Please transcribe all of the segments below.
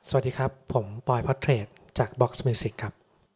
สวัสดีครับผมปอยพอร์เทรตจาก Box Music ครับ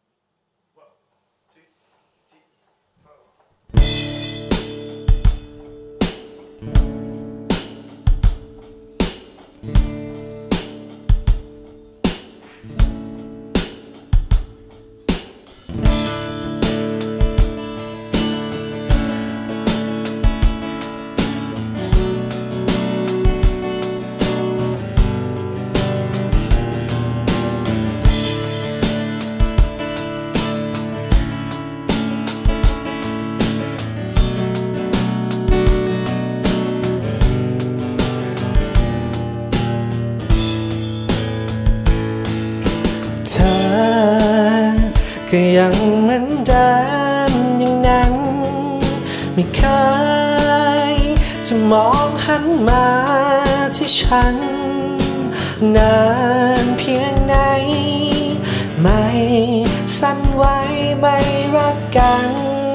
เธอก็ยังเหมือนเดิมอย่างนั้นไม่เคยจะมองหันมาที่ฉันนานเพียงไหนไม่สั่นไหวไม่รักกัน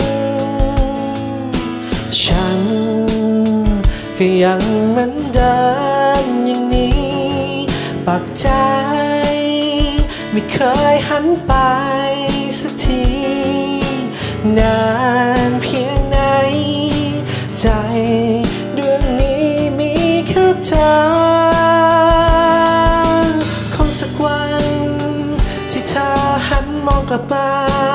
ฉันก็ยังเหมือนเดิมอย่างนี้ปักใจไม่เคยหันไปสักทีนานเพียงไหนใจดวงนี้มีแค่เธอคงสักวันที่เธอหันมองกลับมา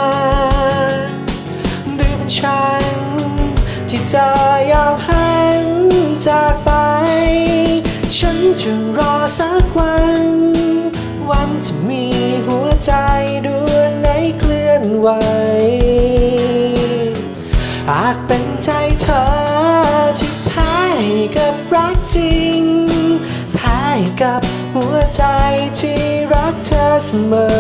หรือเป็นฉันที่จะยอมหันจากไปฉันจะรอสักวันจะมีหัวใจดวงไหนเคลื่อนไหวอาจเป็นใจเธอที่แพ้กับรักจริงแพ้กับหัวใจที่รักเธอเสมอ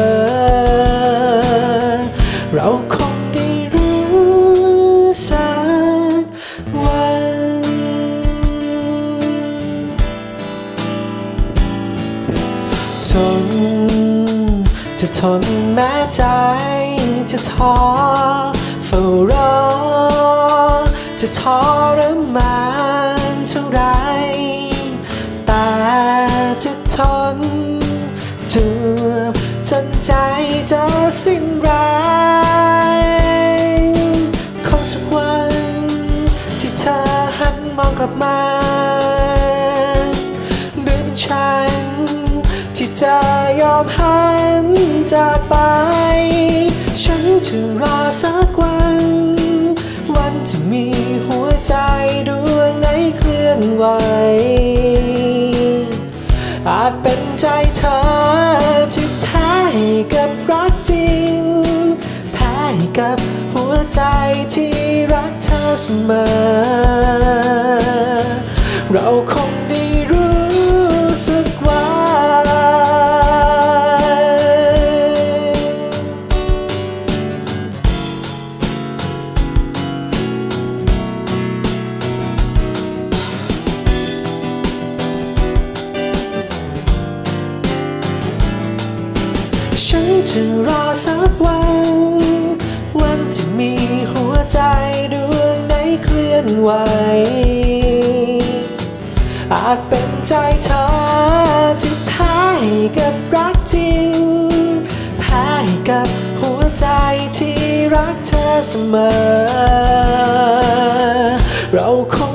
เราคงได้รู้สักวันจะทนแม้ใจจะท้อเฝ้ารอจะทรมานเท่าไรแต่จะทนเจ็บจนใจจะสิ้นแรงคงสักวันที่เธอหันมองกลับมาหรือเป็นฉันที่จะยอมหันจากไปฉันจะรอสักวันจะมีหัวใจดวงไหนเคลื่อนไหวอาจเป็นใจเธอที่แพ้กับรักจริงแพ้กับหัวใจที่รักเธอเสมอเราคงได้รู้สักวันฉันจะรอสักวันที่มีหัวใจดวงไหนเคลื่อนไหวอาจเป็นใจเธอที่แพ้กับรักจริงแพ้กับหัวใจที่รักเธอเสมอเราคง